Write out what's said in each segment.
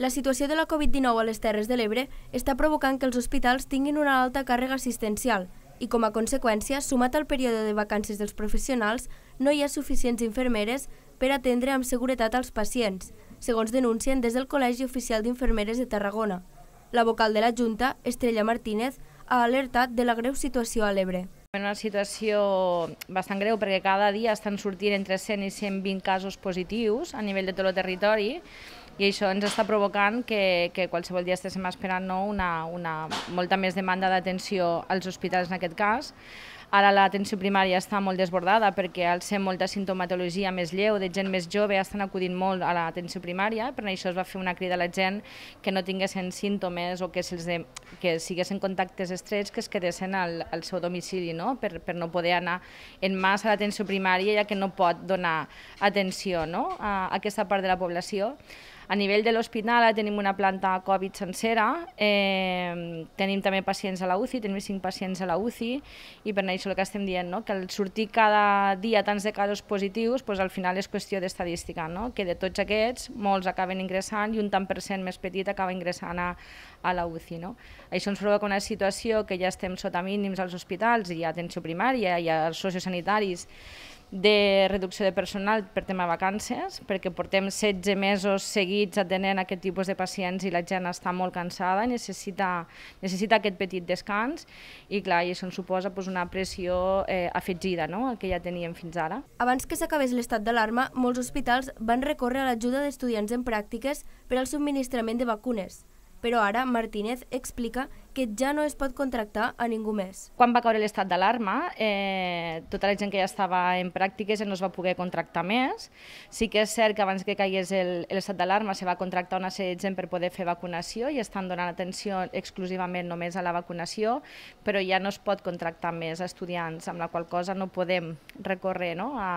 La situació de la Covid-19 a les Terres de l'Ebre està provocant que els hospitals tinguin una alta càrrega assistencial i, com a conseqüència, sumat al període de vacances dels professionals, no hi ha suficients infermeres per atendre amb seguretat als pacients, segons denuncien des del Col·legi Oficial d'Infermeres de Tarragona. La vocal de la Junta, Estrella Martínez, ha alertat de la greu situació a l'Ebre. Una situació bastant greu perquè cada dia estan sortint entre 100 i 120 casos positius a nivell de tot el territori i això ens està provocant que qualsevol dia estem esperant molta més demanda d'atenció als hospitals en aquest cas. Ara l'atenció primària està molt desbordada perquè al ser molta sintomatologia més lleu, de gent més jove, estan acudint molt a l'atenció primària, per això es va fer una crida a la gent que no tinguessin símptomes o que siguessin contactes estrets que es quedessin al seu domicili, no? Per no poder anar en massa a l'atenció primària ja que no pot donar atenció, no? A aquesta part de la població. A nivell de l'hospital tenim una planta Covid sencera, tenim també pacients a la UCI, tenim 5 pacients a la UCI i per això el que estem dient, que al sortir cada dia tants de casos positius, al final és qüestió d'estadística, que de tots aquests molts acaben ingressant i un tant per cent més petit acaba ingressant a la UCI. Això ens provoca una situació que ja estem sota mínims als hospitals, hi ha atenció primària, hi ha els sociosanitaris, de reducció de personal per tema vacances, perquè portem 16 mesos seguits atenent aquest tipus de pacients i la gent està molt cansada i necessita aquest petit descans i clar, això ens suposa una pressió afegida al que ja teníem fins ara. Abans que s'acabés l'estat d'alarma, molts hospitals van recórrer a l'ajuda d'estudiants en pràctiques per al subministrament de vacunes. Però ara Martínez explica que ja no es pot contractar a ningú més. Quan va caure l'estat d'alarma, tota la gent que ja estava en pràctiques ja no es va poder contractar més. Sí que és cert que abans que caigués l'estat d'alarma se va contractar una sèrie de gent per poder fer vacunació i estan donant atenció exclusivament només a la vacunació, però ja no es pot contractar més estudiants, amb la qual cosa no podem recórrer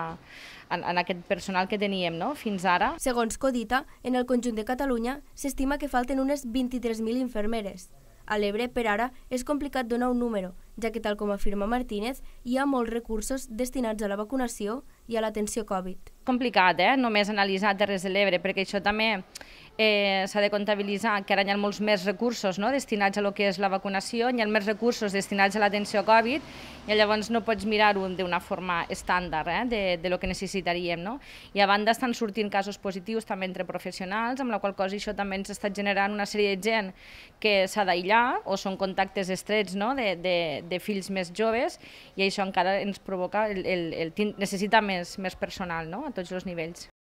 en aquest personal que teníem fins ara. Segons Codita, en el conjunt de Catalunya s'estima que falten unes 23.000 infermeres. A l'Ebre, per ara, és complicat donar un número, ja que, tal com afirma Martínez, hi ha molts recursos destinats a la vacunació i a l'atenció Covid. Complicat, només analitzar Terres de l'Ebre, perquè això també s'ha de comptabilitzar que ara hi ha molts més recursos destinats a lo que és la vacunació, hi ha més recursos destinats a l'atenció Covid i llavors no pots mirar-ho d'una forma estàndard de lo que necessitaríem. I a banda estan sortint casos positius també entre professionals, amb la qual cosa això també ens està generant una sèrie de gent que s'ha d'aïllar o són contactes estrets de fills més joves i això encara ens provoca necessita més personal a tots els nivells.